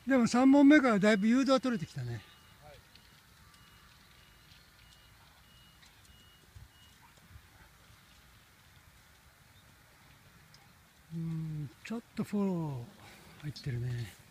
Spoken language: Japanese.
でも3本目からだいぶ誘導取れてきたね。ちょっとフォロー入ってるね。